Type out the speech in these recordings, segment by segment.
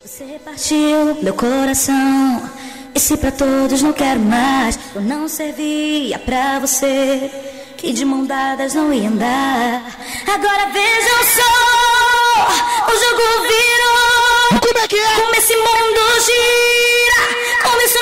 Você partiu meu coração, e se pra todos não quero mais, eu não servia pra você, que de mão dadas não ia andar. Agora vejam só, o jogo virou. Como é que é? Como esse mundo gira, como isso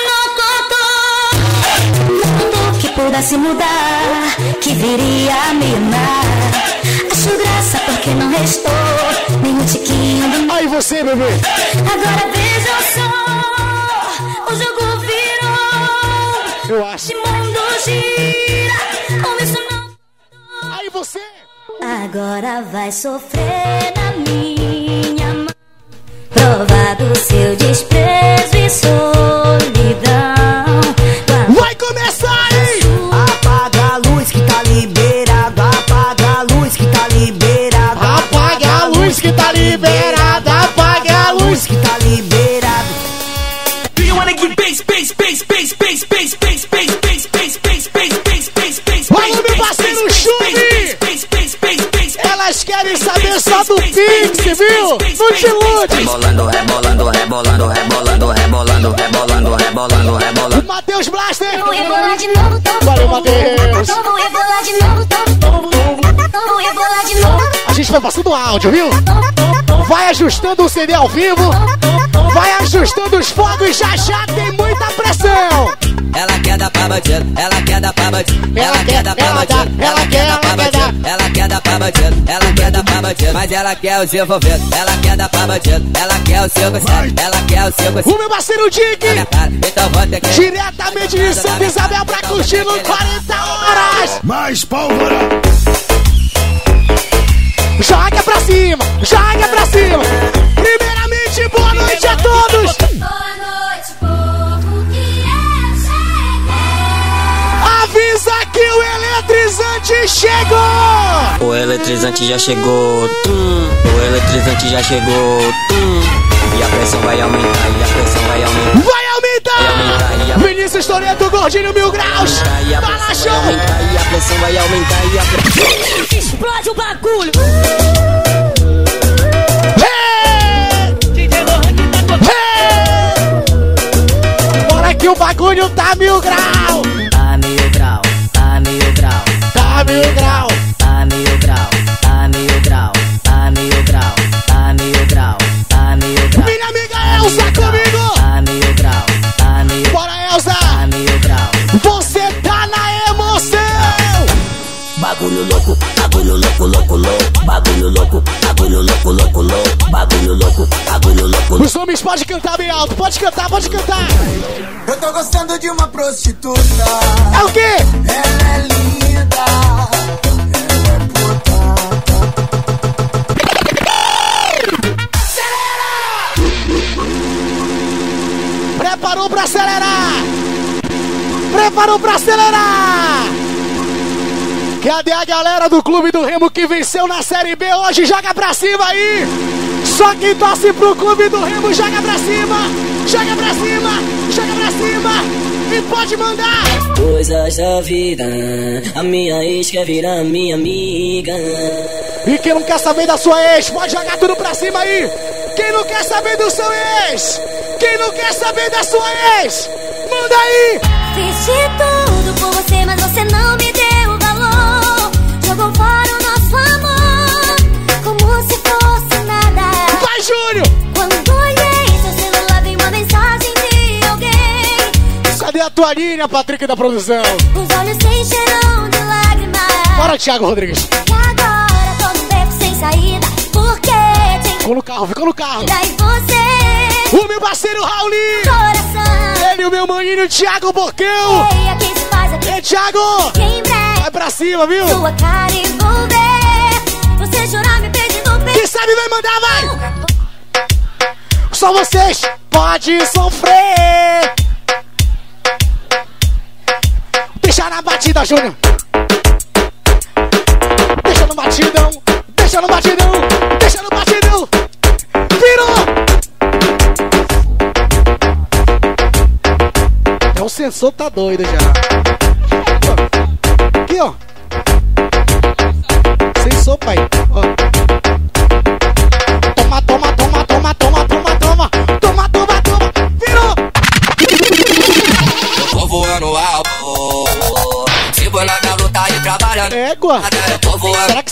não contou. Mundo que pudesse mudar, que viria a me amar. Acho graça porque não restou nenhum tiquinho do meu. Aí você, bebê. Agora vejam só, o jogo virou. Eu acho. Esse mundo gira, como isso não. Aí você. Agora vai sofrer na minha mão, provar do seu desprezo e solidão. Vai começar, hein? Apaga a luz que tá liberado. Apaga a luz que tá liberado. Apaga a luz que tá liberada. Apaga a luz que tá liberado. Do you wanna get bass, bass, bass, bass, bass, bass, bass, bass, bass, bass, bass, bass, bass, bass, bass, Vai, meu parceiro Chumi! Elas querem saber só do Pix, viu? Não te ilude! Rebolando, rebolando, rebolando, rebolando, rebolando, rebolando, rebolando, rebolando. Matheus Blaster! Vou rebolar de novo, Valeu, Matheus! vou rebolar de novo, vou rebolar de novo. A gente vai passando áudio, viu? Vai ajustando o CD ao vivo. Vai ajustando os fogos, já já tem muita pressão. Ela quer dar pra bandido, ela quer dar pra bandido, ela quer dar pra bandido, ela quer dar pra bandido, ela quer dar pra bandido, ela quer dar pra bandido, mas ela quer os envolvidos, ela quer dar pra bandido, ela quer o seu gostado, ela quer o seu gostado. O meu parceiro Dick, Então vou ter que diretamente de Santa Isabel pra curtir no 40 horas. Mais pólvora. Joga pra cima, joga pra cima. Primeiramente, boa noite a todos. Boa noite, povo, que eu cheguei. Avisa que o eletrizante chegou. O eletrizante já chegou, o eletrizante já chegou, e a pressão vai aumentar, e a pressão vai aumentar. Vai aumentar. Vinícius Toretto, Gordinho Mil Graus. Fala show. E a pressão vai aumentar, e a pressão... Explode o bagulho. Bora que o bagulho tá 1000 grau. Tá 1000 grau, tá 1000 grau, Tá 1000 grau. tá 1000 grau, tá 1000 grau, tá 1000 grau, tá 1000 grau, tá 1000 grau. Minha amiga Elza comigo. Tá 1000 grau, tá 1000, Bora, Elza. tá 1000 grau. Você tá na emoção. Bagulho louco, bagulho louco, louco, louco. Bagulho louco, bagulho louco, louco, louco. Bagulho louco, bagulho louco. Os homens podem cantar bem alto. Pode cantar, pode cantar. Eu tô gostando de uma prostituta. É o quê? Ela é linda. Ela é puta. Preparou pra acelerar. Preparou pra acelerar. Cadê a galera do Clube do Remo que venceu na Série B hoje? Joga pra cima aí. Só quem torce pro Clube do Remo joga pra cima. Joga pra cima. Joga pra cima. E pode mandar. Coisas da vida, a minha ex quer virar minha amiga. E quem não quer saber da sua ex, pode jogar tudo pra cima aí. Quem não quer saber do seu ex? Quem não quer saber da sua ex? Manda aí. Fiz de tudo por você, mas você não me deu valor. Jogou fora o nosso amor, como se fosse nada. Vai, Júnior. Quando olhei seu celular, vi uma mensagem de alguém. Cadê a tua linha, Patrick da produção? Os olhos se encheram de lágrimas. Bora, Thiago Rodrigues. E agora tô num beco sem saída, porque te Ficou no carro, ficou no carro. encontrar em você. O meu parceiro Raulinho. Coração, Ele e o meu maninho Thiago Bocão. ei, aqui se faz aqui. Ei, Thiago. Que em breve Vai pra cima, viu? sua cara e vou ver. Você jurar me pedindo Quem sabe vai mandar, vai. Só vocês pode sofrer. Deixa na batida, Júnior. Deixa no batidão. Deixa no batidão. Deixa no batidão. Virou. É, o sensor tá doido já. Aqui, ó. Sensor, pai. Ó. Toma, toma, toma, toma, toma, toma, toma.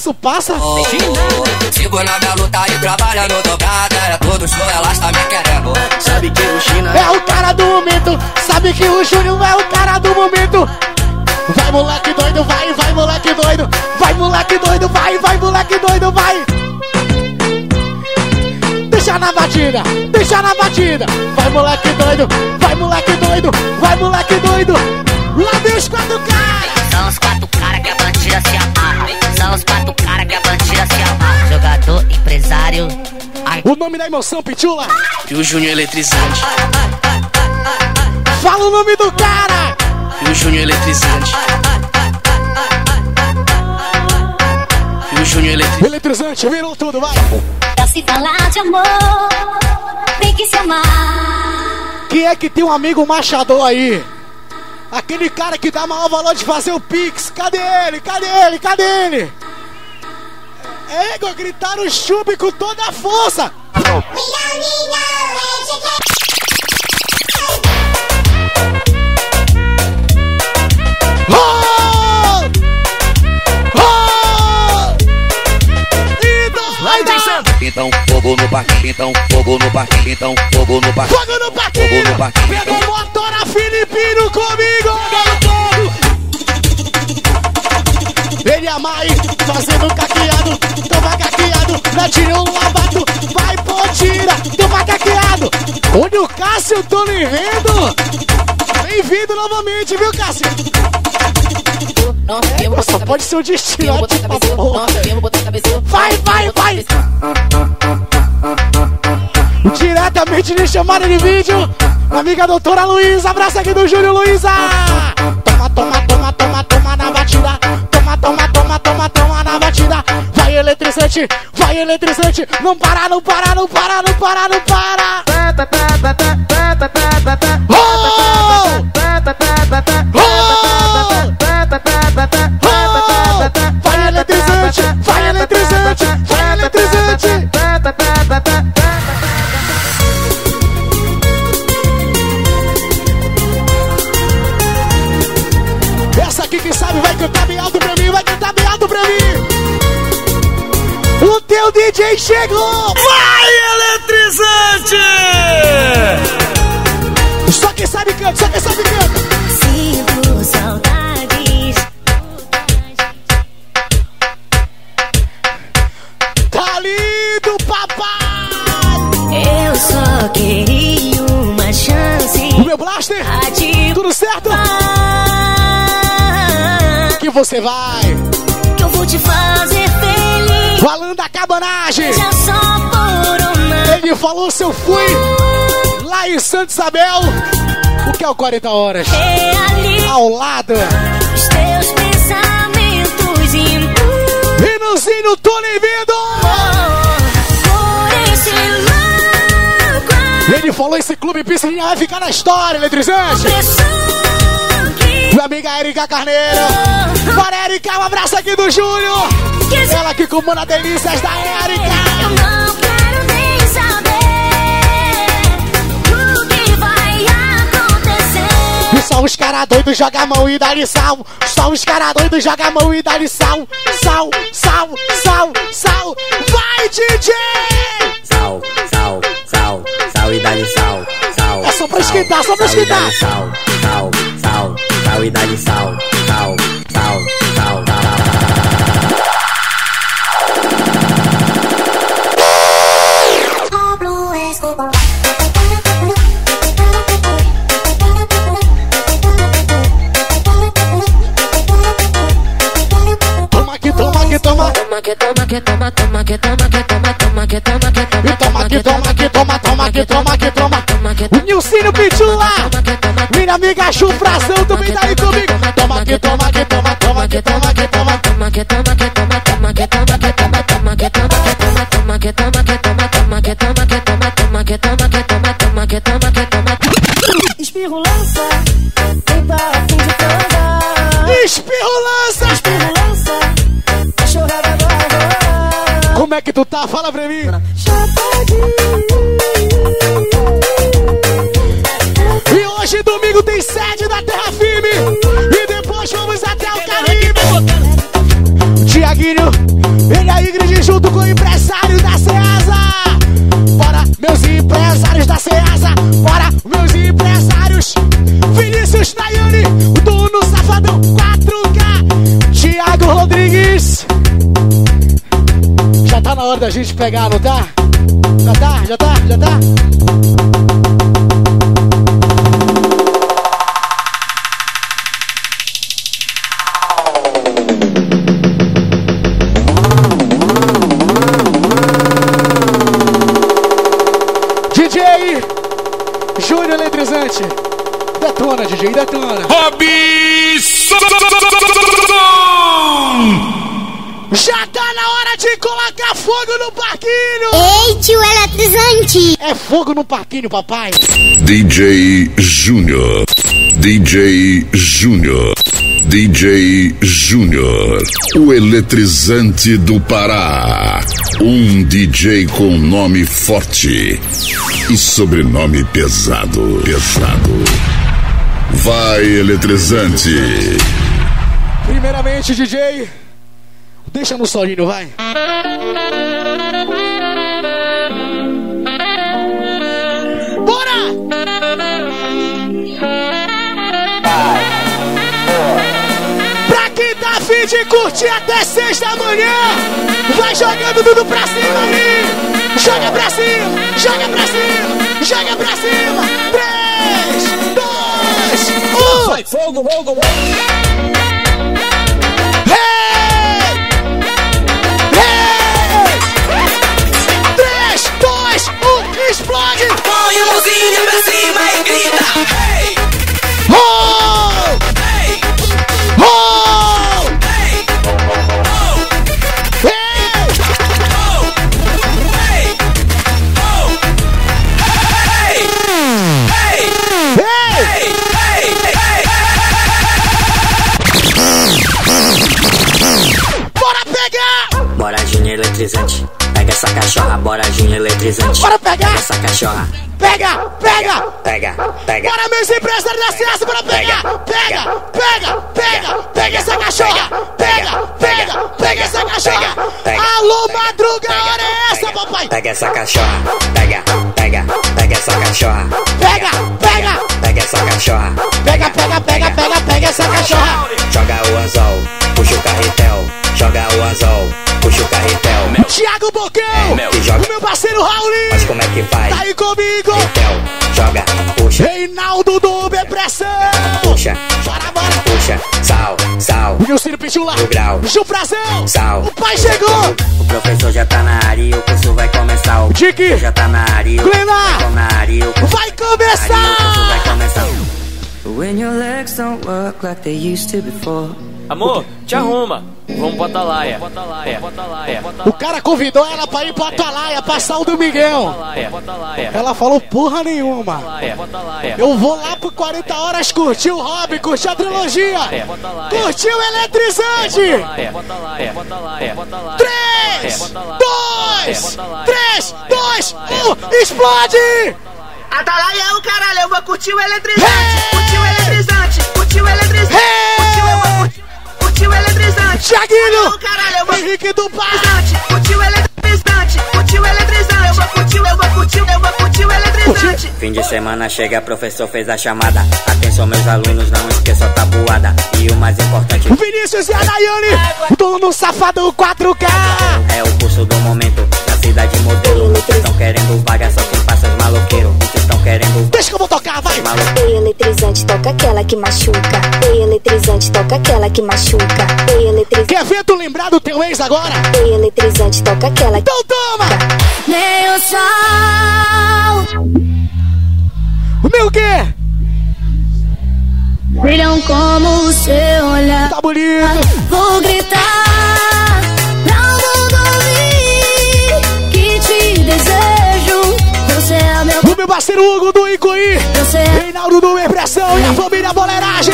isso passa? Sigo na minha luta e trabalhando dobrada. É todo show, elas tá me querendo. Sabe que o China É o cara do momento, sabe que o Júnior é o cara do momento. Vai moleque doido, vai, vai moleque doido. Vai moleque doido, vai, vai moleque doido, vai. Deixa na batida, deixa na batida. Vai moleque doido, vai moleque doido, vai moleque doido. Lá vem os 4 caras. São os 4 caras que a bandida se amarra. São os 4 caras que a bandida se amarra. Jogador, empresário. O nome da emoção, Pitula. e o Júnior Eletrizante. Fala o nome do cara. E o Júnior Eletrizante. E o Júnior Eletrizante. Eletrizante, virou tudo, vai. Pra se falar de amor, tem que se amar. Quem é que tem um amigo machador aí? Aquele cara que dá maior valor de fazer o Pix. Cadê ele? Cadê ele? Cadê ele? Égua, gritaram o chube com toda a força. Então fogo no parquinho, então fogo no parquinho, então fogo no parquinho. Fogo no parquinho! Pega o motora Filipino comigo! Ele e a Mai fazendo caqueado, toma caqueado, mete um lavato, vai pô, tira, toma caqueado. Olha o Cássio, tô lhe vendo. Bem-vindo novamente, viu, Cássio? Só pode ser o destino, tipo, porra. Vai, vai, vai! Diretamente de chamada de vídeo, amiga doutora Luísa, abraço aqui do Júnior Luísa. Toma, toma, toma, toma, toma na batida. Toma, toma, toma, toma, toma na batida. Vai eletrizante, não para, não para, não para, não para, não para. Vai eletrizante, vai eletrizante, vai eletrizante. Essa aqui que sabe vai cantar bem alto pra mim, vai cantar bem alto pra mim. O teu DJ chegou. Vai, eletrizante! Só quem sabe canta, só quem sabe canta. Sinto saudades. Tá lindo, papai. Eu só queria uma chance. O meu blaster, tudo certo? Que você vai. Que eu vou te fazer feliz. Falando da cabanagem. Já só por uma. Ele falou se eu fui lá em Santa Isabel. O que é o 40 horas? Ao lado. Os teus pensamentos E no Zinho, tô lhe vendo. por esse louco. Ele falou esse clube piscininha vai ficar na história, eletrizante. Minha amiga Erika Carneiro. Para Erika, um abraço aqui do Júnior. Ela que comanda delícias da Erika. Eu não quero nem saber o que vai acontecer. E só os caras doidos joga a mão e dá-lhe sal. Só os caras doidos joga a mão e dá-lhe sal. Sal, sal, sal, sal. Vai, DJ! Sal, sal, sal, sal e dá-lhe sal, sal. É só pra esquentar, só pra esquentar. Sal, sal, sal, sal e dá-lhe sal, sal, sal, sal, sal. Toma que toma que toma. Toma que toma que toma, toma que toma que toma, toma que toma que toma. E toma que toma que toma, toma que toma que toma. O Nilcinho Pitula. Minha amiga Chufrazão também tá aí comigo. Toma que toma que toma, toma que toma que toma. Toma que toma que toma, toma que toma que toma, toma que toma que toma, toma que toma que toma, toma que toma que toma, toma que toma que toma, toma que toma que toma. Espirro lança, quem tá a fim de provar. Espirro lança. Espirro lança, chorada agora. Como é que tu tá? Fala pra mim. E hoje, domingo, tem sede da Terra Firme. E depois vamos até o Caribe. Tiaguinho, pegar, não tá? Já tá? DJ Júnior Eletrizante. Detona, DJ, detona. Robson! Já tá na hora de colocar fogo no parquinho! Ei, tio Eletrizante! É fogo no parquinho, papai! DJ Júnior. DJ Júnior. DJ Júnior. O eletrizante do Pará. Um DJ com nome forte e sobrenome pesado. Vai, eletrizante! Primeiramente, DJ, deixa no solinho, vai. Bora! Pra quem tá afim de curtir até 6 da manhã, vai jogando tudo pra cima aí. Joga pra cima, joga pra cima, joga pra cima. 3, 2, 1. Vai, fogo, fogo, fogo. Explode! Põe a mãozinha pra cima e grita. Hey! Oh! Hey! Oh! Hey! Oh! Hey! Oh! Hey! Oh! Hey! Hey! Hey! Bora pegar! Bora, Júnior Eletrizante. Pega essa cachorra, bora, Júnior Eletrizante. Bora pegar! Pega essa cachorra. Pega! Pega. Bora, meus empresários da ciência, bora pegar! Pega essa cachorra! Pega essa cachorra! Alô, madruga, a hora é essa, papai! Pega essa cachorra. Pega essa cachorra. Pega essa cachorra. Pega essa cachorra! Joga o anzol, puxa o carretel. Joga o anzol, puxa o carretel. Thiago Bocão! Joga. O meu parceiro Raulinho! Mas como é que faz? Tá aí comigo! Carretel, joga, puxa. Reinaldo do Uber Pressão! Puxa, Bora! puxa, sal. O Nilcino pediu lá! No grau. Jufrazão! Sal. O pai chegou! O professor já tá na área e o curso vai começar. O Dick. professor já tá na área e o curso Glena. vai na área e o curso Vai começar! vai começar. When your legs don't work like they used to before. Amor, te arruma. Vamos pra Atalaia. O cara convidou ela pra ir pro Atalaia, passar o Domingão. Ela falou porra nenhuma. Eu vou lá por 40 horas curtir o hobby, curtir a trilogia. Curtir o Eletrizante. 3, 2, 1, explode! Atalaia é o caralho, eu vou curtir o Eletrizante. Curtir o Eletrizante, curtir o Eletrizante. Curtir o Eletrizante. Thiaguinho, caralho, eu vou Henrique do Pai. Curtir o Eletrizante, curtir o Eletrizante. Eu vou curtir o Eletrizante. Fim de semana chega, professor fez a chamada. Atenção meus alunos, não esqueça a tabuada. E o mais importante, Vinícius e a Daiane, dono safado 4K. é o curso do momento, da cidade modelo. Vocês estão querendo vaga, só quem passa os maloqueiros. Vocês estão querendo Deixa que eu vou tocar, vai. Ei, eletrizante, toca aquela que machuca. Ei, eletrizante, toca aquela que machuca. Ei, eletrizante. Quer ver tu lembrar do teu ex agora? Ei, eletrizante, toca aquela que. Então toma! Nem o sol. O meu quê? Brilham como o seu olhar. Tá bonito. Vou gritar pra o mundo ouvir que te desejo. Você é meu. O meu parceiro Hugo do Icoí. Você é. Reinaldo do Impressão e a família Boleiragem.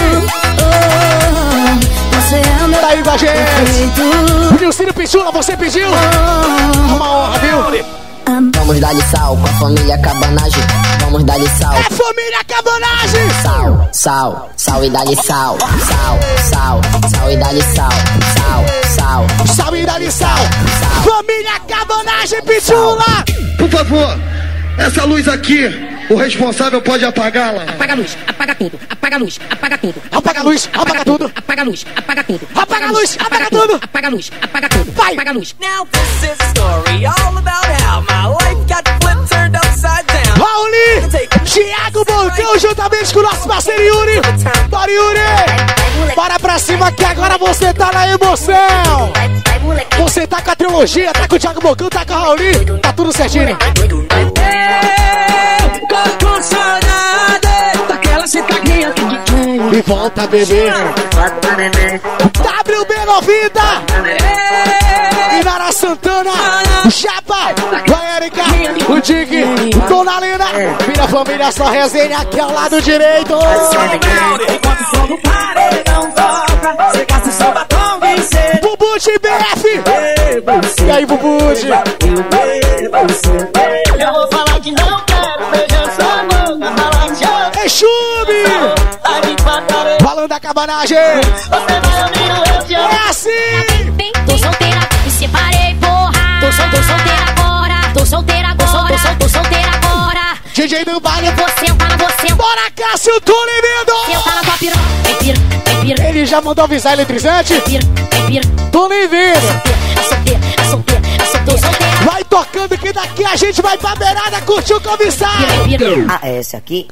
Você é o meu. Tá aí com a gente. Perfeito. O Nilcino Pichula, você pediu? Uma honra, viu? Vamos dar-lhe sal com a família Cabanagem. Vamos dar-lhe sal. É família Cabanagem. Sal e dá-lhe sal. Sal e dá-lhe sal. Sal e dá-lhe sal. Família Cabanagem Pichula. Por favor, essa luz aqui O responsável pode apagá-la. Apaga a luz, apaga tudo, apaga a luz, apaga tudo. Apaga a luz, apaga tudo. Apaga a luz, apaga tudo. Apaga a luz, apaga tudo. Apaga a luz, apaga tudo. Vai. Apaga a luz. Now this is a story all about how my life got flipped, turned upside down. Rauli, Thiago Montão, juntamente com o nosso parceiro Yuri. Bora, Yuri! Bora pra cima que agora você tá na emoção. Você tá com a trilogia, tá com o Thiago Montão, tá com a Rauli. Tá tudo certinho. Tô com saudade daquela sentadinha E volta, bebê. WB Novida. Inara Santana. Chapa. Vai, Erika. O Dig. Dona Lina. Vira família, só resenha aqui ao lado direito. enquanto o som do paredão toca. Você gasta seu batom, vencer. Bubuti BF. E aí, Bubuti? Eu vou falar que não quero beijar sua boca. Falar que já É Chube. Falando da cabanagem. você vai ouvir o eu te amo. É assim. Tô solteira, me separei, porra. Tô solteira agora. Tô solteira agora. Tô solteira agora. DJ do baile. Você, você. Bora, Cássio, tô lindo. Eu tá na tua piroca. Vem pira, vem pira. Ele já mandou avisar eletrizante. Vem pira, vem pira. Tô nem vendo. É solteira. Tô solteira. Vai tocando que daqui a gente vai pra beirada curtir o comissário. Ah, é esse aqui?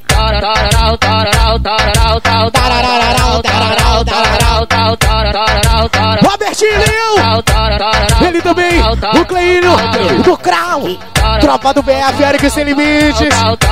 Robertinho Leão. Ele também. O Cleino. Do Crau. Tropa do BF, Eric Sem Limites.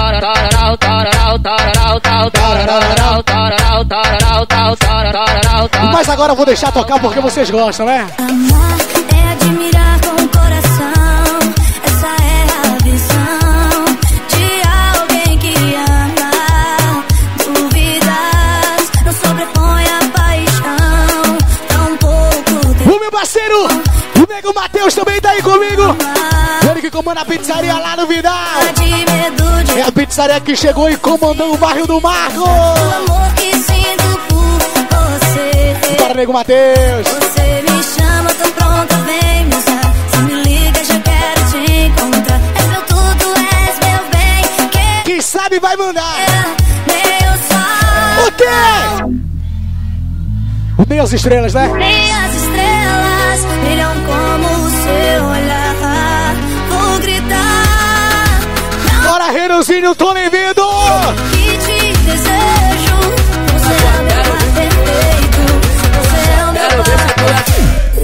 Mas agora eu vou deixar tocar porque vocês gostam, né? Amar é admirar com o coração. Essa é a visão de alguém que ama. Dúvidas não sobrepõe a paixão. Tão pouco tempo. O meu parceiro, o Nego Matheus também tá aí comigo. Ele que comanda a pizzaria lá no Vidal. De medo de É a pizzaria que chegou e comandou o bairro do Marco. o amor que sinto por você. Bora, Nego Matheus. Você me chama, tô pronta, vem me usar. Se me liga, já quero te encontrar. És meu tudo, és meu bem. Quem sabe vai mandar. Meu sol. O quê? Nem as estrelas, né? Nem as estrelas brilham como o seu olhar. Vou gritar. Bora, Renanzinho, tô nem vendo. Que te desejo. Você é o meu par perfeito. Você é o meu par. E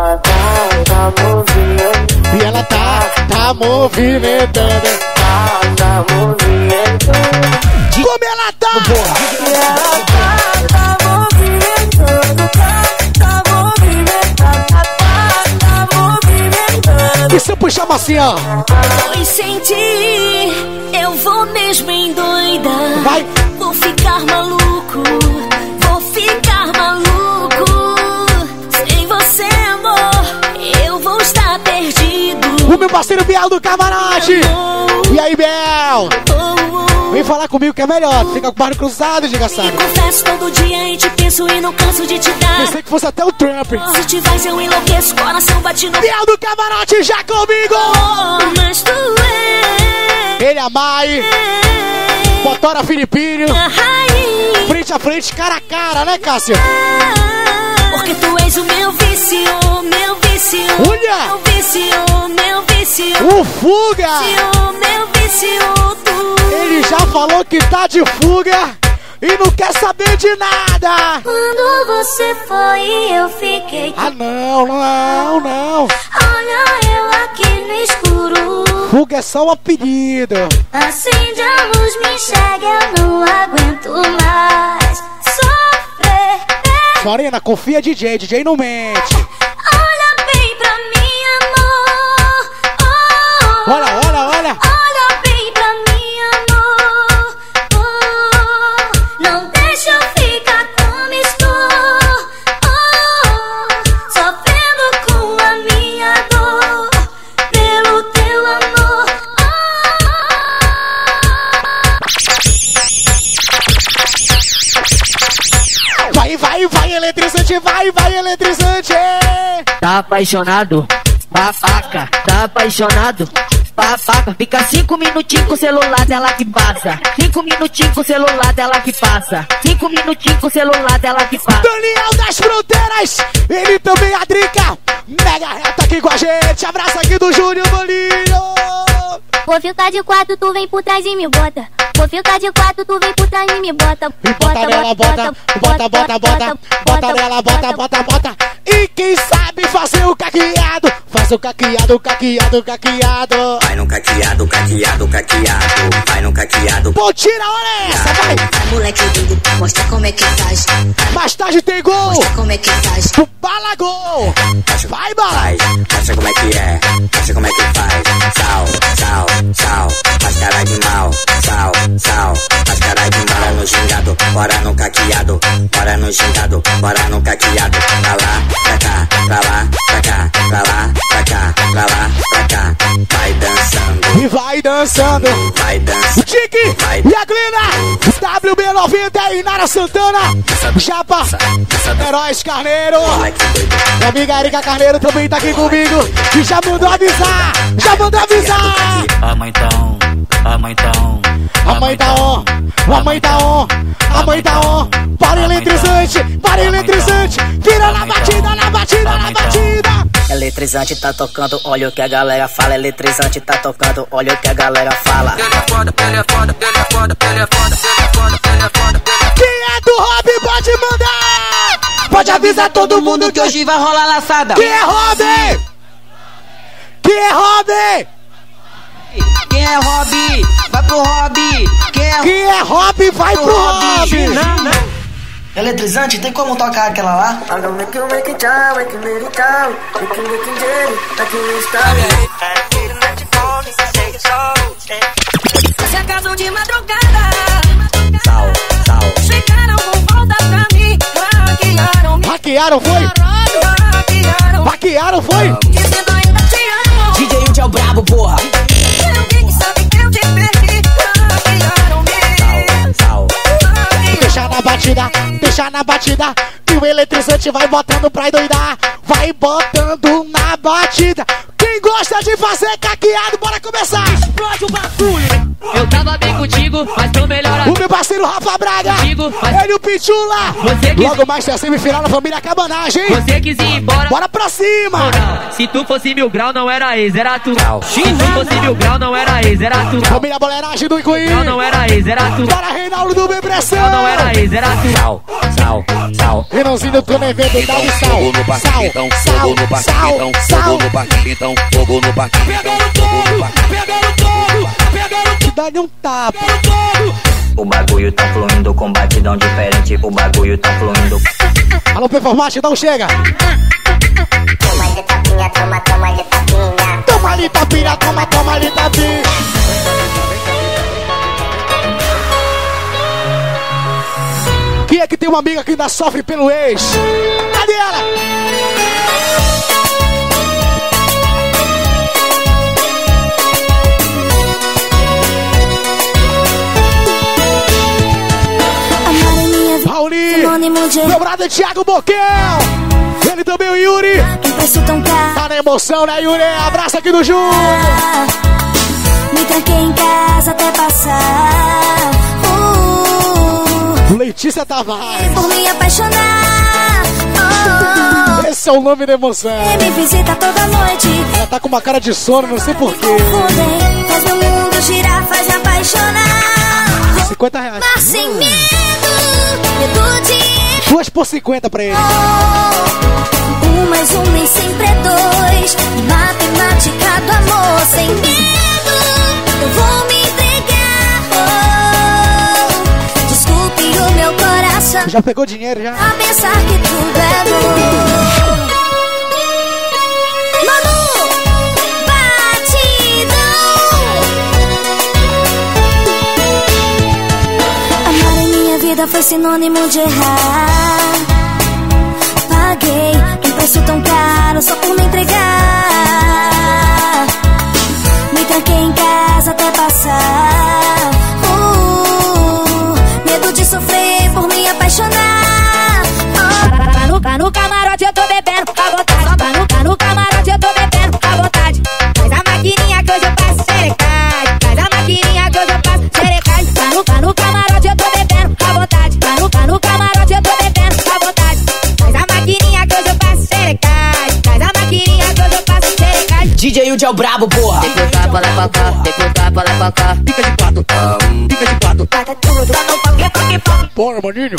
ela tá movimentando. Como ela tá? E se eu puxar assim, ó? Pois sem ti, eu vou mesmo endoidar. Vai. Vou ficar maluco, vou ficar maluco. Sem você, amor, eu vou estar perdido. O meu parceiro Biel do Camarote. E aí, Biel? Vem falar comigo que é melhor. Fica com o barro cruzado, diga sabe. Confesso todo dia e te penso e não canso de te dar. Pensei que fosse até o Trump. Se te faz eu enlouqueço, coração bate no... Biel do Camarote já comigo. Mas tu é... Ele, a Mai. Motora Filipinho. Frente a frente, cara a cara, né, Cássio? Porque tu és o meu vício, meu vício. Olha! Meu vício, meu vício. O Fuga! Meu vício, tu. Ele já falou que tá de fuga e não quer saber de nada. Quando você foi, eu fiquei. Ah, não. Olha eu aqui no escuro. Fuga é só um apelido. Acende a luz, me enxerga, eu não aguento mais sofrer. Morena, confia DJ não mente. Olha bem pra mim, amor. Oh, Olha. olha bem pra mim, amor. Oh, não deixa eu ficar como estou. Oh, sofrendo com a minha dor pelo teu amor. Vai, eletrizante, vai, eletrizante. Tá apaixonado? Babaca, tá apaixonado? Fica 5 minutinhos com o celular dela que passa. 5 minutinhos com o celular dela que passa. 5 minutinhos com o celular dela que passa. Daniel das Fronteiras, ele também, a Drica. Mega reta aqui com a gente. Abraço aqui do Júnior Bolinho. Vou ficar de 4, tu vem por trás e me bota. Vou ficar de 4, tu vem por trás e me bota. Bota nela, bota nela, bota. E quem sabe fazer o caqueado, faz o caqueado. Vai no caqueado. Vai no caqueado. Pô, tira, olha essa, vai. Moleque doido, mostra como é que faz. Mais tarde tem gol. Mostra como é que faz. Tu bala gol. Vai, bala. Acha como é que é, acha como é que faz. Sal, faz cara de mal. Sal, faz cara de mal. Bora no gingado, bora no caqueado. Bora no gingado, bora no caqueado. Pra lá, pra cá, pra lá, pra cá, pra lá, pra cá, pra lá, pra cá. Vai dançando. E vai dançando. O Tiki e a Glina. WB90 e Nara Santana. Japa. Heróis Carneiro. Minha amiga Erika Carneiro também tá aqui comigo. E já mandou avisar. A mãe tá on. A mãe tá on. Para eletrizante. Vira na batida. Eletrizante tá tocando, olha o que a galera fala. Eletrizante tá tocando, olha o que a galera fala. Ele é foda. Quem é do hobby pode mandar. Pode avisar todo mundo que hoje vai rolar laçada. Quem é hobby? Quem é hobby? Vai pro hobby. Quem é hobby vai pro hobby. Não. Eletrizante, tem como tocar aquela lá? Se acaso de madrugada, Sal. chegaram com volta pra mim. Hackearam, foi? Dizendo ainda te amo. DJ Udi é o brabo, porra. Alguém que sabe que eu te perdi. Hackearam-me. Sal. Deixa na batida. E o eletrizante vai botando pra endoidar. Vai botando na batida. Quem gosta de fazer caqueado, bora começar. Explode o bagulho. Eu tava bem contigo, mas tô melhor. O meu parceiro Rafa Braga. Ele e o Pichula. Logo mais tem a semifinal na família Cabanagem. Você quis ir embora. Bora pra cima. Se tu fosse 1000 grau, não era ex, era tu. Se tu fosse 1000 grau, não era ex, era tu. Família Boleiragem do Icuí. Não era ex, era tu. Bora Reinaldo do Bebressão. Não era ex, era tu. Sal. Renanzinho do evento, dá um sal. Fogo no parque, então. Fogo no parque, então. Fogo no parque, então. Fogo no parque, então. Pegaram todo. Dá-lhe um tapa. O bagulho tá fluindo com batidão diferente. O bagulho tá fluindo. Alô, Performate, então chega. Toma-lhe tapinha. Toma-lhe tapinha. Quem é que tem uma amiga que ainda sofre pelo ex? Cadê ela? Paulinho, meu brother Thiago Boquel. Ele também, o Yuri. Tá na emoção, né, Yuri? Abraço aqui do Júnior. Me tranquei em casa até passar. Letícia Tavares. Por me apaixonar. Esse é o nome da emoção. Me visita toda noite. Ela tá com uma cara de sono, não sei porquê. Faz meu mundo girar, faz me apaixonar. R$50. Mas sem medo de 2 por 50 pra ele. 1 mais 1 nem sempre é 2. Matemática do amor. Sem medo, eu vou me entregar. Desculpe o meu coração. Já pegou dinheiro já? A pensar que tudo é bom. Manu, batidão. Amar em minha vida foi sinônimo de errar. Paguei um preço tão caro só por me entregar. Me tranquei em casa até passar. Medo de sofrer por me apaixonar. Tá no camarote, eu tô bebendo à vontade. Tá no camarote, eu tô bebendo à vontade. Faz a maquininha que hoje eu passo. o Joe brabo, porra. Tem que botar pra lá pra cá, tem que botar pra lá pra cá. Fica de quatro, fica de quatro. Bora, maninho.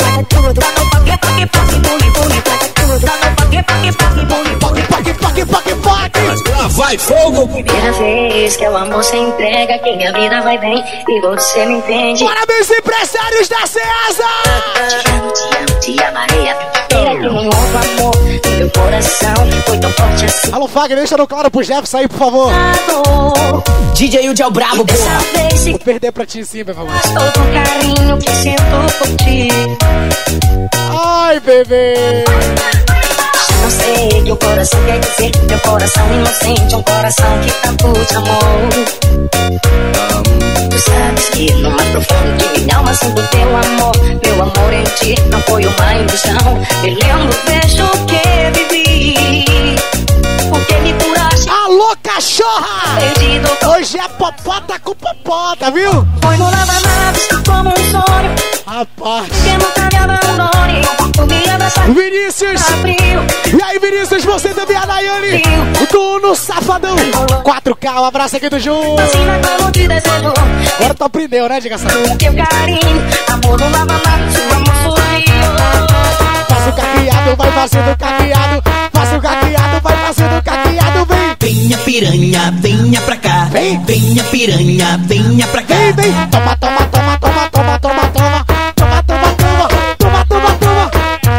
Lá vai fogo. Primeira vez que o amor se entrega, que minha vida vai bem e você me entende. Parabéns, empresários da Ceasa! Te amo, te amarei a vida inteira. Que um novo amor no meu coração foi tão forte assim. Alô, Fagner, deixa no claro pro Jefferson aí, por favor. DJ o Joe brabo, porra. Vou perder pra ti sim, por favor. Todo o carinho que sinto por ti. Ai, bebê. Não sei o que o coração quer dizer. Meu coração inocente é um coração que tanto te amou. Tu sabes que no mais profundo de minha alma sinto teu amor. Meu amor em ti não foi uma ilusão. Me lembro, vejo que vivi. Porque me curaste. Alô, cachorra! Perdido. Hoje é popota com popota, viu? Foi no lava-naves como um sonho. Rapaz. Que nunca me abandone. Tu me abraçaste. Vinícius. E aí, Vinícius, você também, a Nayane. O Tuno Safadão. 4K, um abraço aqui do Júnior. Como te desejo. Agora tu aprendeu, né, diga-se? O teu carinho, amor no lava-naves, o amor sorriu. Faz o caqueado, vai fazendo caqueado. Faz o caqueado, vai fazendo caqueado, vem. Venha piranha, venha pra cá. Vem. Venha piranha, venha pra cá. Vem, vem. Toma, toma, toma, toma, toma, toma, toma. Toma, toma, toma. Toma, toma, toma.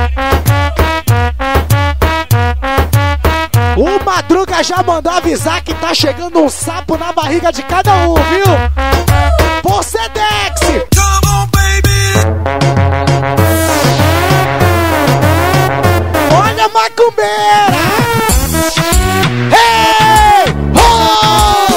O Madruga já mandou avisar que tá chegando um sapo na barriga de cada um, viu? Por Sedex. Come on, baby. Olha a macumbeira. Hey! Oh!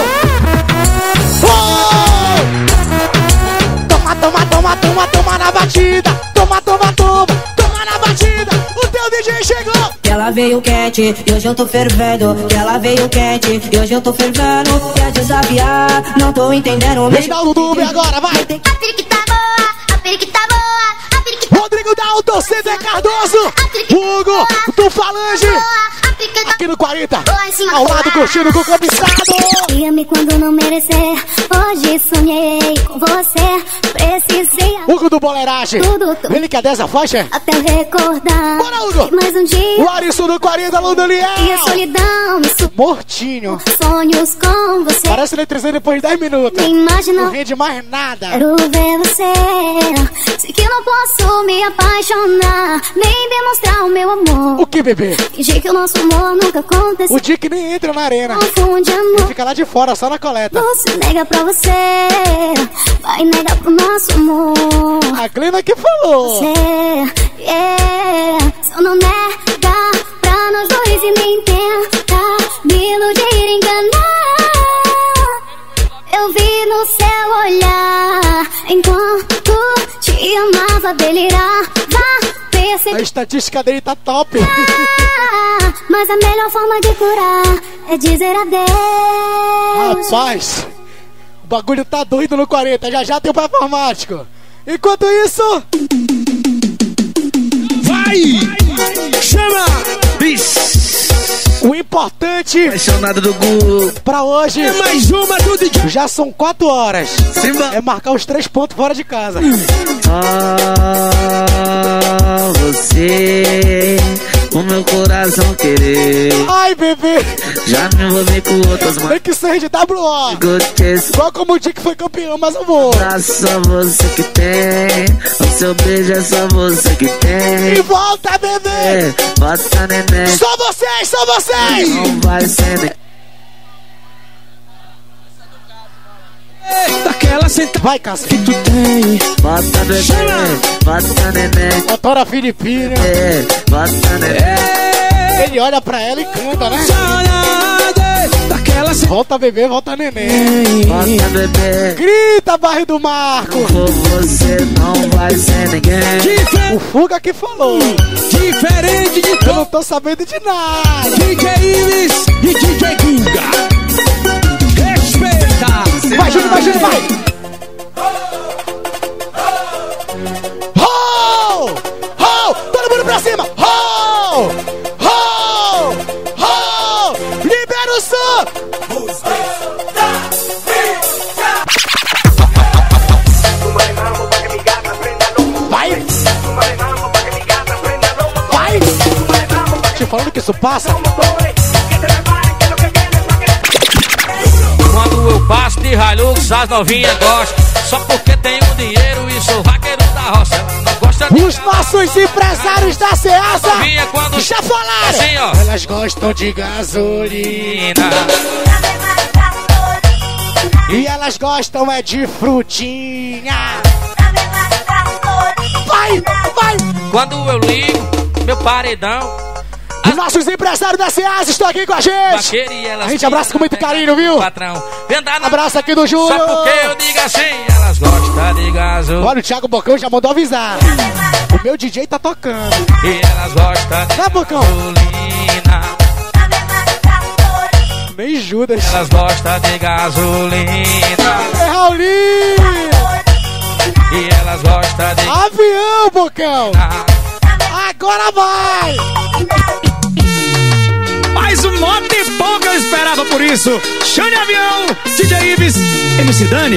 Oh! Toma, toma, toma, toma, toma na batida. Toma, toma, toma, toma na batida. O teu DJ chegou. Que ela veio quente e hoje eu tô fervendo. Que ela veio quente e hoje eu tô fervendo. Quer desafiar, não tô entendendo. Reinaldo do Uber agora, vai. A periquita boa, a periquita boa, a periquita Rodrigo Dalton, CD Cardoso. Hugo do Falange. Aqui no 40, ao lado curtindo com o cobiçado. Guia-me quando não merecer. Hoje sonhei com você. Precisei Hugo do Boleiragem. Ele que é dessa faixa. até recordar. Bora, Hugo. Mais um dia. O Arisson do 40, Lundoliel. E a solidão me Mortinho. sonhos com você. Parece eletrizante depois de 10 minutos. Nem imagina. Não rende mais nada. Quero ver você. Sei que não posso me apaixonar, nem demonstrar o meu amor. O que, bebê? Fingir que o nosso amor nunca aconteceu. O Dick nem entra na arena. Confunde amor. Ele fica lá de fora, só na coleta. Você nega pra você, vai negar pro nosso amor. A Glena que falou. Você, só não nega pra nós dois e nem tenta me iludir, enganar. Eu vi no seu olhar, enquanto te amava, delirava. A estatística dele tá top. Mas a melhor forma de curar é dizer adeus. Rapaz, o bagulho tá doido no 40. Já já tem o performático. Enquanto isso, vai! Chama! O importante Apaixonado do Gu pra hoje é mais uma do DJ. Já são 4 horas. Simba. É marcar os 3 pontos fora de casa. Você, o meu coração querer. Ai, bebê. Já me envolvi com outras Tem que ser de WO. Igual como o Dick foi campeão, mas eu vou. Só você que tem. O seu beijo é só você que tem. E volta, bebê. Bota neném. Só vocês, só vocês. Não vai ser nem. Daquela sentada vai, Cássio. que tu tem. Bota bebê. Bota neném. Motora Filipina. Bota neném. Ele olha pra ela e canta, né? Daquela volta bebê, volta neném. Bota bebê. Grita, Barre do Marco. Por você não vai ser ninguém. O Fuga que falou. Diferente de eu não tô sabendo de nada. DJ Iris e DJ Guga. Respeita. Vai, Júnior, vai, Júnior, vai. Ho! Ho! Todo mundo pra cima. Ho! Ho! Ho! Libera o som. passa. Quando eu passo de Hilux, as novinhas gostam. Só porque tenho dinheiro e sou vaqueiro da roça. Os nossos empresários da Ceasa já falaram. Assim, ó. Elas gostam de gasolina. E elas gostam é de frutinha. Vai, vai. Quando eu ligo meu paredão, os nossos empresários da Ceasa estão aqui com a gente. A gente abraça com muito carinho, viu? Patrão, abraço aqui do Júnior. Só porque eu digo assim, elas gostam de gasolina. Olha, o Thiago Bocão já mandou avisar. O meu DJ tá tocando. E elas gostam de gasolina. Bem Judas. Elas gostam de gasolina. É Raulinho. E elas gostam de avião, Bocão. Agora vai. Mais um moto e pouco eu esperava por isso. Chão de avião, DJ Ives, MC Dani.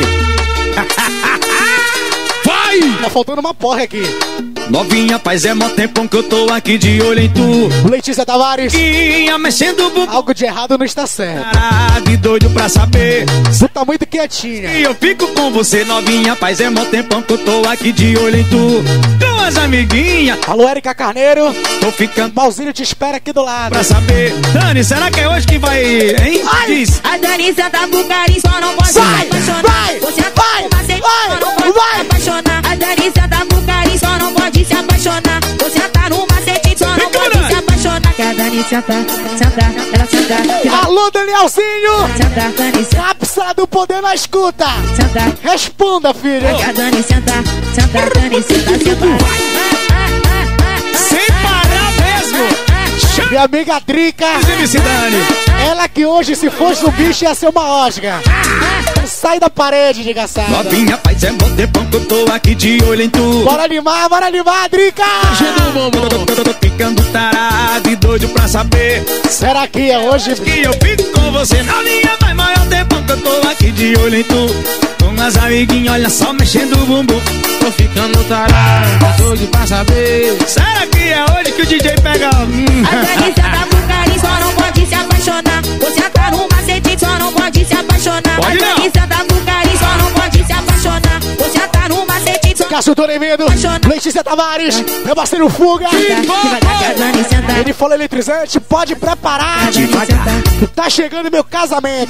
Vai! Tá faltando uma porra aqui. Novinha, paz, é mó tempão que eu tô aqui de olho em tu. Letícia Tavares. Ia mexendo o algo de errado não está certo. De doido pra saber. Você tá muito quietinha. E eu fico com você, novinha, paz, é mó tempão que eu tô aqui de olho em tu. Com as amiguinhas. Alô, Érica Carneiro. Tô ficando. Malzinho te espera aqui do lado. Pra saber. Dani, será que é hoje que vai, hein? Ai. Diz. A Dani senta pro carinho, só não pode se apaixonar. Vai, você vai, só não pode se apaixonar. A Dani senta pro carinho, só não pode se apaixonar. Você tá no macete, só não pode se apaixonar. Que a Dani senta, ela senta. Alô, Danielzinho. Senta, Dani senta. Cápsula do poder na escuta. Senta. Responda, filho. Que a Dani senta, Dani senta. Sem parar mesmo. Minha amiga Drica. Ela que hoje, se fosse um bicho, ia ser uma osga. Sai da parede, desgraçada. Novinha, paz, é bom tempão que eu tô aqui de olho em tu. Bora animar, Drica. Tô ficando tarado e doido pra saber. Será que é hoje? Que eu fico com você, novinha, vai maior tempão que eu tô aqui de olho em tu. Com as amiguinhas, olha só, mexendo o bumbum. Tô ficando tarado, doido pra saber. Será que é hoje que o DJ pega? A Dani senta pro carinho, só não pode se apaixonar. Você tá no macete, só não pode se apaixonar. Pode não. A Dani senta pro carinho, só não pode se apaixonar. Você tá no macete, só Cássio Toledo, Letícia Tavares, meu parceiro Fuga. Ele falou eletrizante, pode preparar. Tá chegando meu casamento.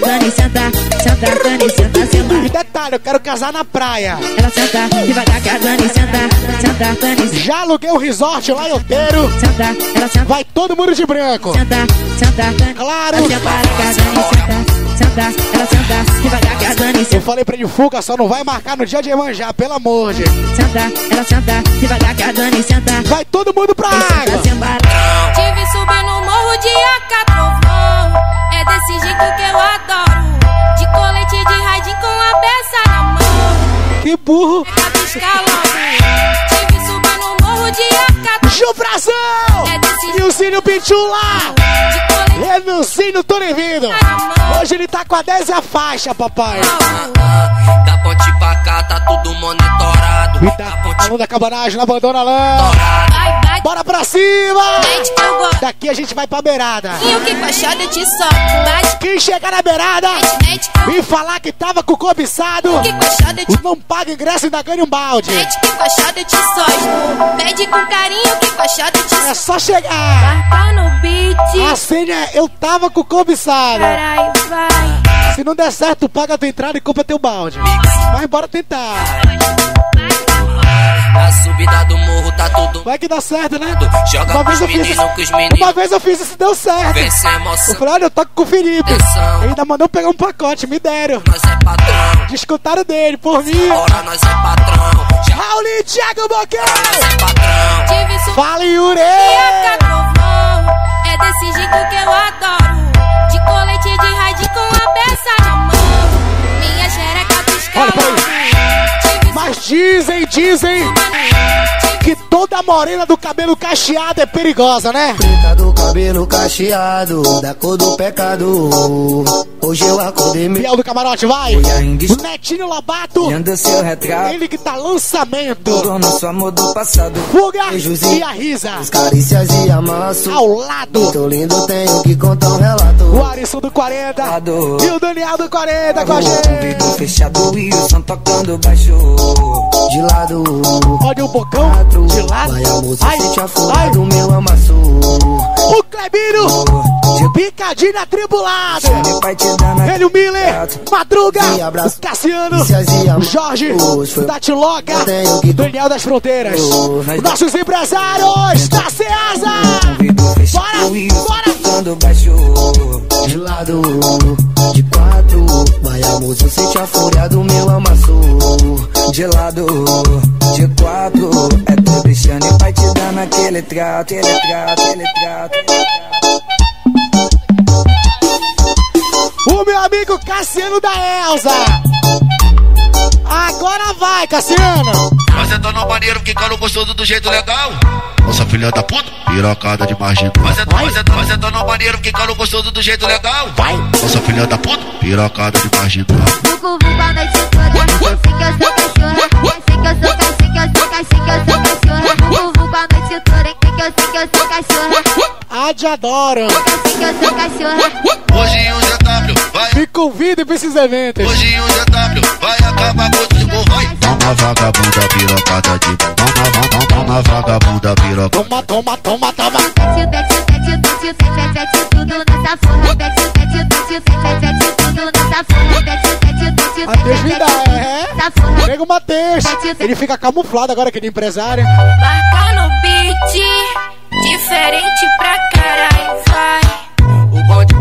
E detalhe, eu quero casar na praia. Ela senta, devagar que a Dani senta, Dani. Já aluguei um resort lá em Outeiro. Ela senta. Vai todo mundo de branco. Senta, Dani. Claro. Senta, ela senta, devagar que a Dani senta. Eu falei pra ele, Fuga, só não vai marcar no dia de Iemanjá, pelo amor de. Senta, ela senta, devagar que a Dani senta. Vai todo mundo pra água. Tive subir no morro de Acatrovô. É desse jeito que eu adoro. De colete de radinho com a peça na mão. Que burro. Tive subir no morro de Acatrovô. Jufrazão! É desse jeito. E o Cínio Pichula! É no Cínio Toledo. Hoje ele tá com a 10 e a faixa, papai. Da ponte pra cá tá tudo monitorado. E tá falando da cabanagem, não abandona lã. Bora pra cima! Daqui a gente vai pra beirada. E o que baixada eu te solto. Quem chegar na beirada e falar que tava com o cobiçado, não paga ingresso e ainda ganha um balde. Pede que baixada eu te solto. Pede com carinho que baixada eu te solto. É só chegar. Tá no beat. A senha é eu tava com o cobiçado. Caralho, vai. Se não der certo, paga a tua entrada e compra teu balde. Mas bora tentar. Na subida do morro tá tudo. Vai que dá certo, né? Joga uma vez eu fiz isso. Uma vez eu fiz isso e deu certo. Eu falei, olha, eu toco com o Felipe. Ele ainda mandou pegar um pacote, me deram. Nós é patrão. Descontaram dele, por mim. Ora, nós é patrão. Raul, Thiago Boqueiro. Nós é patrão. Fala, Yuri. É desse jeito que eu adoro. De colete de radinho com a peça na mão. Minha xereca piscando. Olha, peraí. Mas dizem Que toda morena do cabelo cacheado é perigosa, né? Preta do cabelo cacheado, da cor do pecado. Hoje eu acordei me... Fiel do camarote, vai! O Netinho Lobato. Olhando seu retrato. Ele que tá lançamento. Do nosso amor do passado. Fuga e a Risa. Carícias e amasso. Ao lado. Tô lindo, tenho que contar um relato. O Arisson do 40. E o Daniel do 40 com a gente. Vidro fechado e o som tocando baixo. De lado. Olha o bocão. De lado. Vai, amor, você te afundado, meu amasso. O Clebinho. Picadinho atribulado. Ele, o Miller. Madruga. O Cassiano. O Jorge. Tatiloca. Daniel das Fronteiras. Nossos empresários da Ceasa. Bora. De lado, de quatro. Vai, amor, você te afundado, meu amasso. De lado, de quatro. É tô deixando e vai te dando aquele trato. O meu amigo Cassiano da Elza. Agora vai, Cassiano. Você tá no maneiro, ficando gostoso do jeito legal. Nossa filha da puta, pirocada de marginal. Você tá no maneiro, ficando gostoso do jeito legal. Vai. Nossa filha da puta, pirocada de marginal. Vucu vucu a noite toda, assim que eu sou cachorra. Assim que eu sou cachorra. Vucu vucu a noite toda, assim que eu sou cachorra. Te adoro. Assim que eu sou cachorra. Hoje em um GW vai. Me convide pra esses eventos. Hoje em um GW vai acabar com tudo, vai. Toma vagabunda pirocada de toma vagabunda pirocada. Toma. Pete tudo nessa forra. Pete tudo nessa forra. Matheus Vida Pega o Matheus. Ele fica camuflado agora que ele é empresário. Marca no beat, diferente pra caralho, vai. O bode.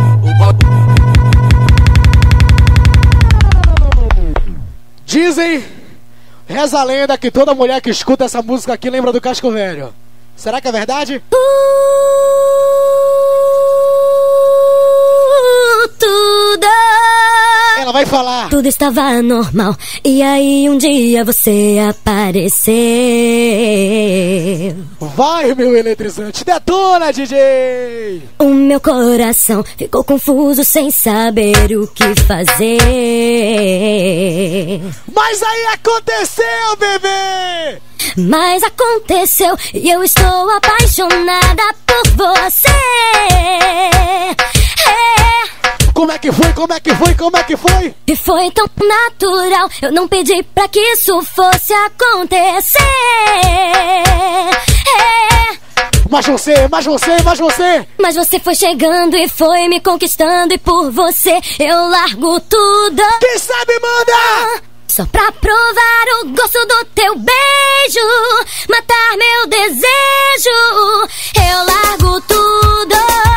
Dizem, reza a lenda que toda mulher que escuta essa música aqui lembra do Casco Velho. Será que é verdade? Tudo. Ela vai falar. Tudo estava normal. E aí um dia você apareceu. Vai, meu eletrizante. Detona, DJ. O meu coração ficou confuso sem saber o que fazer. Mas aí aconteceu, bebê. Mas aconteceu e eu estou apaixonada por você. Como é que foi? E foi tão natural, eu não pedi pra que isso fosse acontecer. Mas você. Mas você foi chegando e foi me conquistando. E por você eu largo tudo. Quem sabe manda! Só pra provar o gosto do teu beijo, matar meu desejo, eu largo tudo.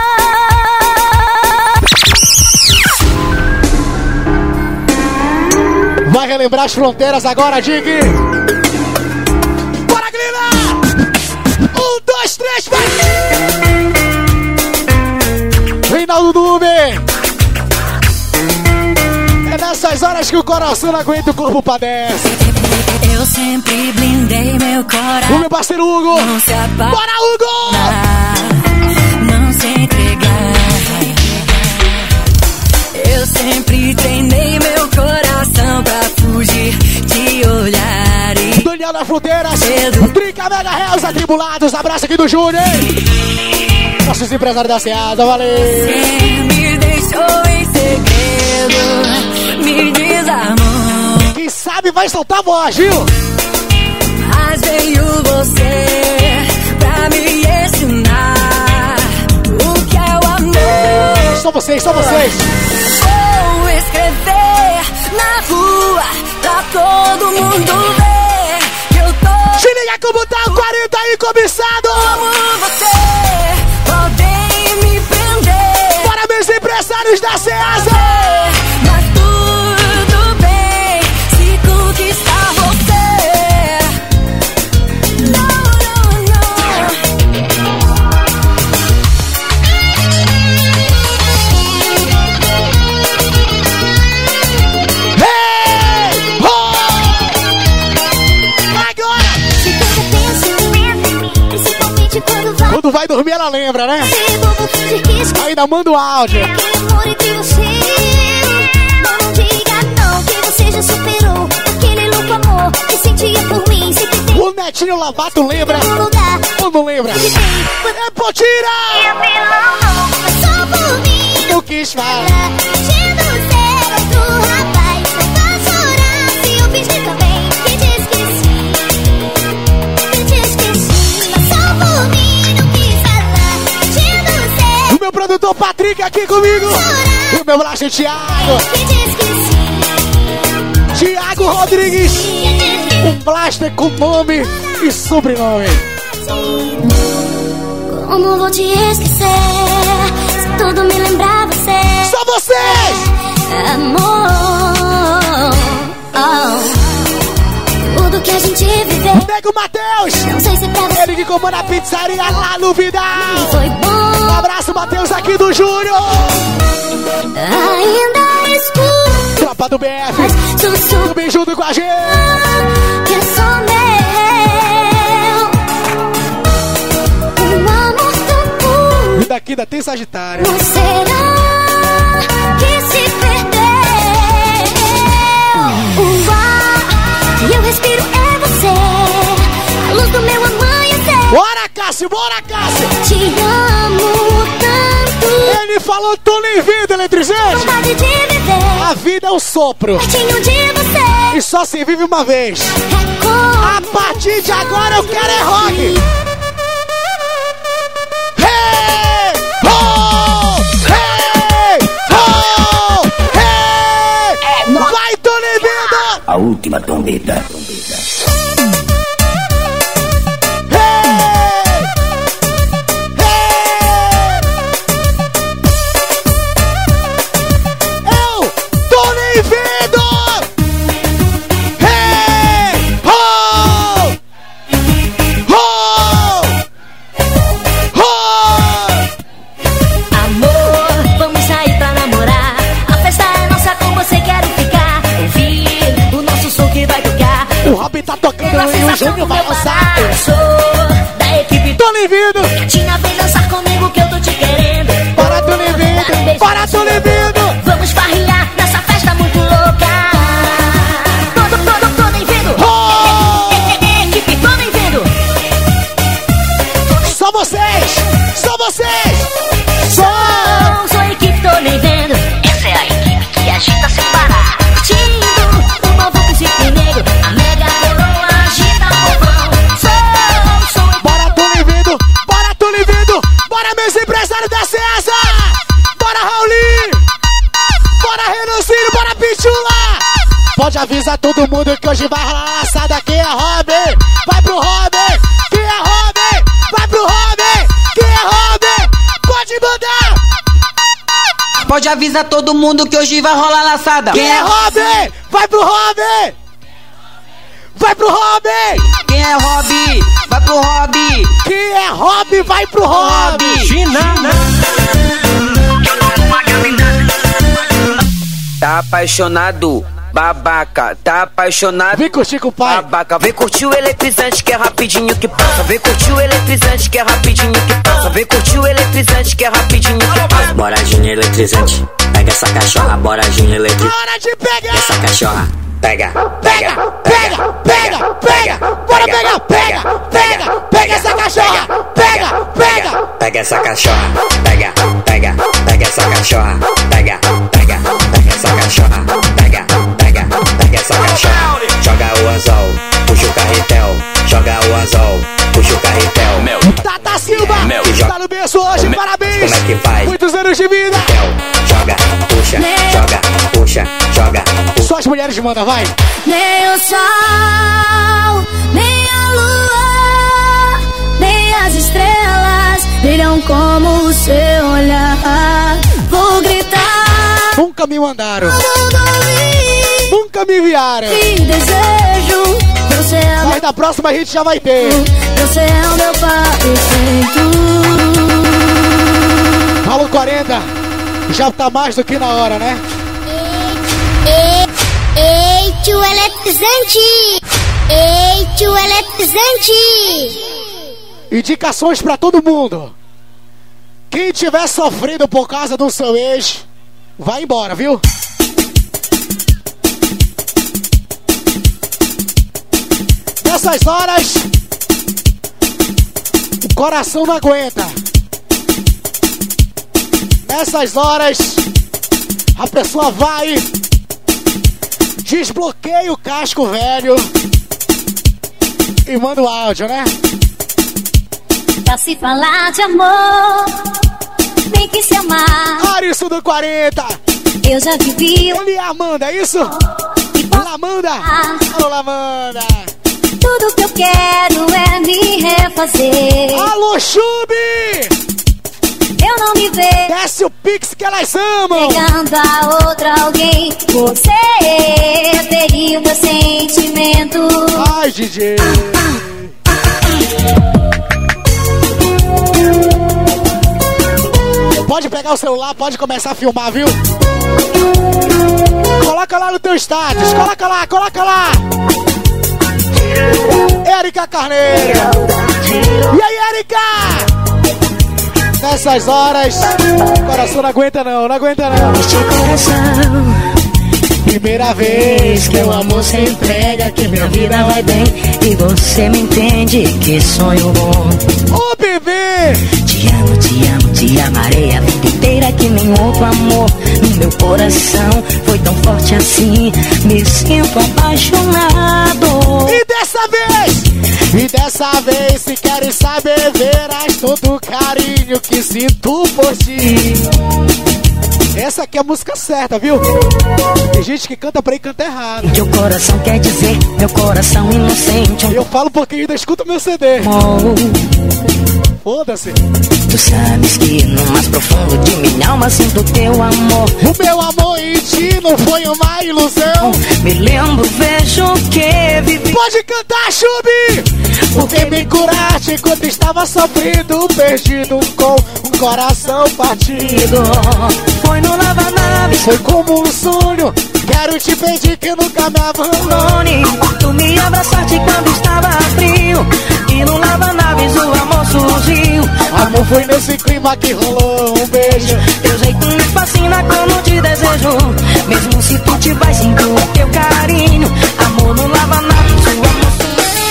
Vai relembrar as fronteiras agora, Dig. Bora, Glina! 1, 2, 3, vai! Reinaldo Dube! É nessas horas que o coração não aguenta, o corpo padece. Eu sempre blindei meu coração. O meu parceiro Hugo! Não se apaixonar, bora, Hugo! não se entregar. Eu sempre treinei meu coração pra fugir de olhar e... Daniel das Fronteiras, Trinca Mega Reais Atribulados, abraço aqui do Júnior, nossos empresários da Ceasa, valeu! Você me deixou em segredo, me desarmou. Quem sabe vai soltar a voz, viu? Mas veio você pra me ensinar o que é o amor. Só vocês. Vou escrever na rua pra todo mundo ver que eu tô... Se liga como tá o 40 aí, cobiçado! Como você, podem me prender. Para meus empresários da Ceasa! Mas tudo bem se conquistar você. Não. ela lembra, né? Ainda manda o áudio. Amor entre você. Não diga não que você já superou aquele louco amor que sentia por mim. Sempre tem o Netinho Lavato lembra? Ou não lembra? É Potira! Mas só por mim eu quis falar. Fingindo ser outro rapaz. Não vai chorar se eu fingir também que te esqueci. Que te esqueci. Mas só por mim não quis falar. Fingindo ser o meu produtor Patrick aqui comigo. E o meu braço Thiago. que te esqueci. Thiago Rodrigues. Um blaster com nome e sobrenome. Como vou te esquecer se tudo me lembrar você? Só vocês! Amor, tudo que a gente viveu. Nego Matheus! Não sei se pra você ele que comanda a pizzaria lá no Vidal. foi bom. Um abraço, Matheus, aqui do Júnior. Ainda escuto Tropa do BF. sussurro Vem junto com a gente. que é só meu. Um amor tão puro. E daqui ainda tem Sagitário. Não será que se perdeu? O ar que eu respiro é você. A luz do meu amanhecer. Bora, Cássio, bora, Cássio. Te amo tanto. Ele falou, tô nem vida, eletrizante. Vontade de viver. A vida é um sopro. Pertinho de você. E só se vive uma vez. É como A partir de agora eu quero é rock. Hey! Ho! Hey! Ho! Hey! Vai, Tony Vida! A última trombeta. Tá tocando e o Júnior vai lançar. eu sou da equipe Tony Vido. Tina, vem dançar comigo que eu tô te querendo. Para, Tony Vido. Para, Tony Vido. Vamos farrear nessa festa muito louca. Tô nem vendo. Equipe, tô nem vendo. Só vocês. Só vocês. Sou a equipe, tô nem vendo. Essa é a equipe que agita sem parar. Curtindo o novo príncipe negro. A mega coroa agita o povão. Bora, Tony Vido. Bora, Tony Vido. Bora, meus empresários da César. Bora, Raulinho. Bora, Renancinho. Bora, Pichula. Pode avisar todo mundo que hoje vai rolar laçada. Quem é Robin? Vai pro Robin. Quem é Robin? Vai pro Robin. Quem é Robin? Pode mandar. Pode avisar todo mundo que hoje vai rolar laçada. Quem é Robin? Vai pro Robin. Vai pro Robin. Quem é Robin? Vai pro Robin. Quem é Robin? Vai pro Robin. China. Tá apaixonado, babaca, tá apaixonado. Vem curtir com o pai. Babaca, vem curtir o eletrizante que é rapidinho que passa. Vem curtir o eletrizante que é rapidinho que passa. Vem curtir o eletrizante que é rapidinho que passa. Bora, Júnior eletrizante. Pega essa cachorra, bora, Júnior eletrizante. Hora de pegar. Essa cachorra. Pega, pega, pega, pega, pega. Bora pegar, pega, pega, pega essa cachorra. Pega, pega. Pega essa cachorra. Pega, pega, pega essa cachorra. Pega, pega, pega essa cachorra. Pega, pega, pega essa cachorra. Joga o anzol, puxa o carretel. Joga o anzol, puxa o carretel. Tata Silva, tá no berço hoje, parabéns. Como é que faz? Muitos anos de vida. Joga, puxa, joga, puxa, joga. Só as mulheres mandam, vai. Nem o sol, nem a lua, nem as estrelas brilham como o seu olhar. Vou gritar. Nunca me mandaram. Nunca me enviaram. Que desejo. Você é mas da próxima a gente já vai ter. Você é o meu perfeito. Paulo 40. Já tá mais do que na hora, né? Ei, tio eletrizante! Ei, tio eletrizante! Indicações pra todo mundo. Quem tiver sofrendo por causa do seu ex, vai embora, viu? Nessas horas, o coração não aguenta. Nessas horas, a pessoa vai, desbloqueia o casco velho e manda o áudio, né? Pra se falar de amor, tem que se amar. Arisson do 40. Eu já vivi. Ele é Amanda, é isso? Lamanda. Alô, Lamanda. Tudo que eu quero é me refazer. Alô, Chubi. Eu não me vejo. Desce o Pix que elas amam. Pegando a outra alguém. Você teria o meu sentimento. Ai, DJ. Pode pegar o celular, pode começar a filmar, viu? Coloca lá no teu status, coloca lá, coloca lá. Érica Carneiro. E aí, Érica? Nessas horas, o coração não aguenta não, não aguenta não. Este coração, primeira vez que o amor se entrega, que minha vida vai bem. E você me entende, que sonho bom. Ô, bebê! Te amo, te amo, te amarei a vida inteira, que nem outro amor no meu coração foi tão forte assim. Me sinto apaixonado. E dessa vez, se queres saber, verás todo o carinho que sinto por ti. Essa aqui é a música certa, viu? Tem gente que canta pra ir cantar errado. Teu coração quer dizer, meu coração inocente. Eu falo porque ainda escuto meu CD. Foda-se. Tu sabes que no mais profundo de minha alma sinto teu amor. O meu amor em ti não foi uma ilusão. Me lembro, vejo que vivi. Pode cantar, Chubi! Porque me curaste enquanto estava sofrendo, perdido com um coração partido. Foi no lava-naves, foi como um sonho. Quero te pedir que nunca me abandone. Tu me abraçaste quando estava frio, e no lava-naves o amor surgiu. Amor, foi nesse clima que rolou um beijo. Teu jeito me fascina como te desejo. Mesmo se tu te vais, sinto o teu carinho. Amor no lava-naves, o amor surgiu.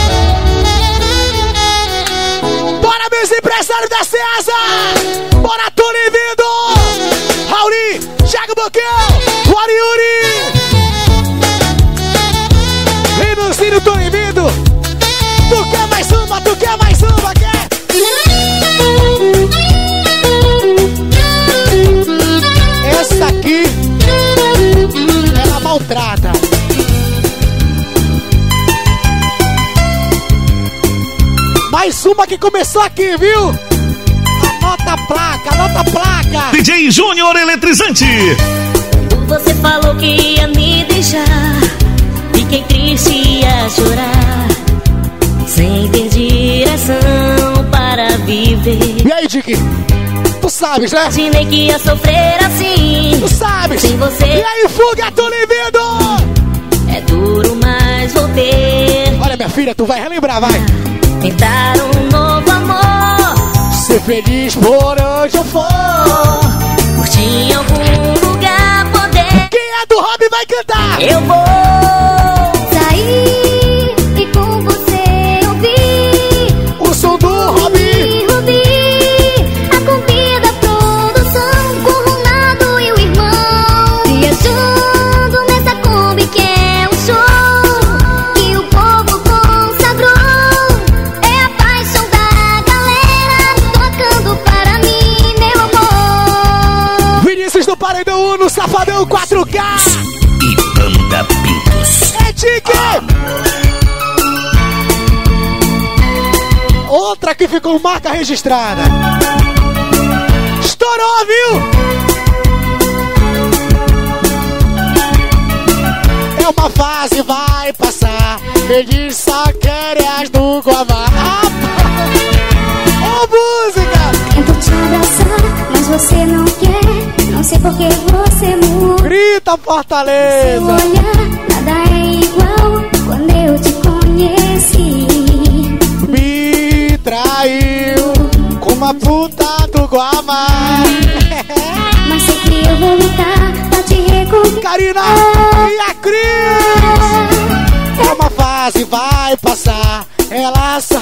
Bora, meus empresários da Ceasa! Bora, Tony Vindo! Rauli, Thiago Boquel, Wariuri! Renuncírio, Tony Vindo! Tu quer mais uma, tu quer mais uma, quer? Essa aqui, ela maltrata. Mais uma que começou aqui, viu? Anota a placa, anota a placa. DJ Júnior Eletrizante. Quando você falou que ia me deixar, fiquei triste e ia chorar, sem ter direção para viver. E aí, Dick? Tu sabes, né? Imaginei que ia sofrer assim. Tu sabes? Sem você. E aí, Fuga, tô livido! É duro, mas vou ter. Olha, minha filha, tu vai relembrar, vai. Tentar um novo amor. Ser feliz por onde eu for. Curtir em algum lugar, poder. Quem é do hobby vai cantar. Eu vou sair e com você ouvir o som do hobby. A convida, produção, com o Ronaldo e o irmão. Viajando nessa Kombi que é um show que o povo consagrou. É a paixão da galera tocando para mim, meu amor. Vinícius do Paredão Uno, Safadão 4K. E Banda Pintos. É Tique! Outra que ficou marca registrada. Estourou, viu? É uma fase, vai passar. Eles só querem as do Guamá. Ô, música! Tento te abraçar, mas você não quer. Não sei por que você muda. Grita, Fortaleza! Seu olhar, nada é igual quando eu te conheci. Me traiu com uma uma puta do Guamá. Mas sei que eu vou lutar pra te recuperar. Karina e a Cris. É uma fase, vai passar. Relaxa.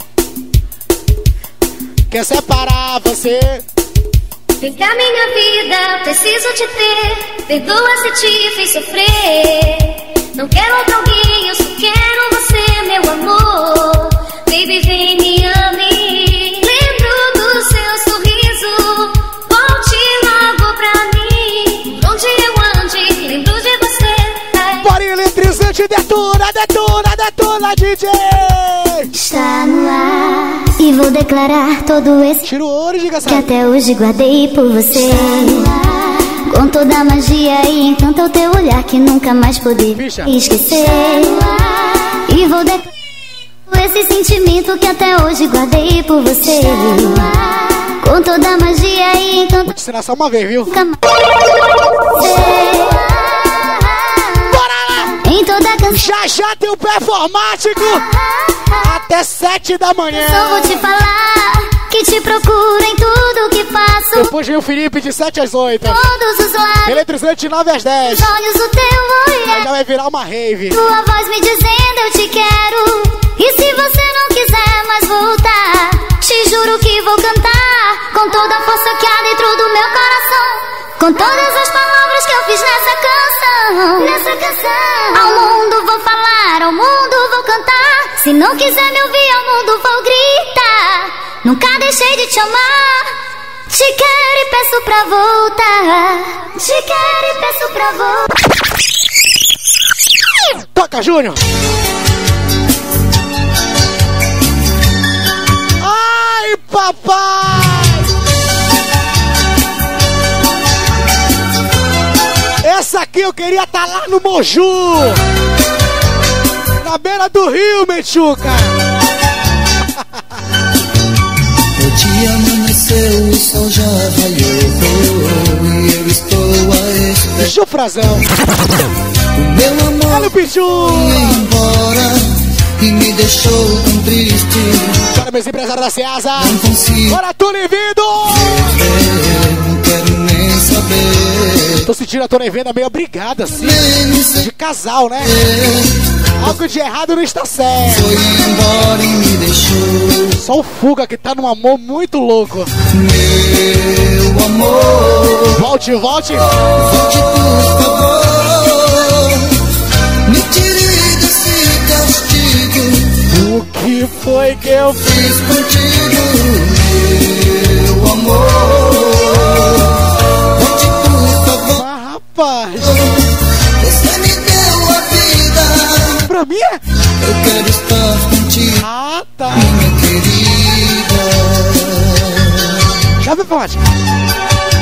Quer separar você? Vem cá, minha vida, preciso te ter. Perdoa se te fiz sofrer. Não quero outro alguém, eu só quero você, meu amor. Baby, vem, me ame. Lembro do seu sorriso. Volte logo pra mim. Onde eu ande, lembro de você. Bora eletrizante, detona, detona, detona, DJ. Está no ar e vou declarar todo esse tiro ouro, diga que até hoje guardei por você. Com toda a magia e encanto o teu olhar que nunca mais poder esquecer. E vou declarar esse sentimento que até hoje guardei por você. Com toda a magia e encanto. Vou te ensinar só uma vez, viu? Nunca mais em toda a canção. Já tem o performático até 7 da manhã. Só vou te falar que te procuro em tudo que faço. Depois vem o Felipe de 7 às 8. Todos os lados. Eletrizante 9 às 10. Os olhos, o teu olhar. Aí já vai virar uma rave. Tua voz me dizendo eu te quero. E se você não quiser mais voltar, te juro que vou cantar com toda a força que há dentro do meu coração. Com todas as palavras que eu fiz nessa canção. Ao mundo vou falar, ao mundo vou cantar. Se não quiser me ouvir, ao mundo vou gritar. Nunca deixei de te amar. Te quero e peço pra voltar. Te quero e peço pra voltar. Toca, Júnior. Ai, papai. Essa aqui eu queria estar lá no Moju, na beira do rio, Mechuca. O dia amanheceu, o sol já raiou e eu estou a esperar. Chufrazão. O meu amor olha o Pichu. Foi embora e me deixou tão triste. Bora, meus empresários da Ceasa. Não consigo. Bora, Tony Vido. Não quero nem saber. Tô sentindo a Tony Venda meio obrigada, assim. De casal, né? Algo de errado não está certo. Foi embora e me deixou. Só o Fuga que tá num amor muito louco. Meu amor. Volte, volte. Volte, por favor. Me tire desse castigo. O que foi que eu fiz contigo? Meu amor. Volte, por favor. Ah, rapaz. Você me deu a vida. Pra mim? Eu quero estar contigo. Ah, tá. Minha querida. Já me pode.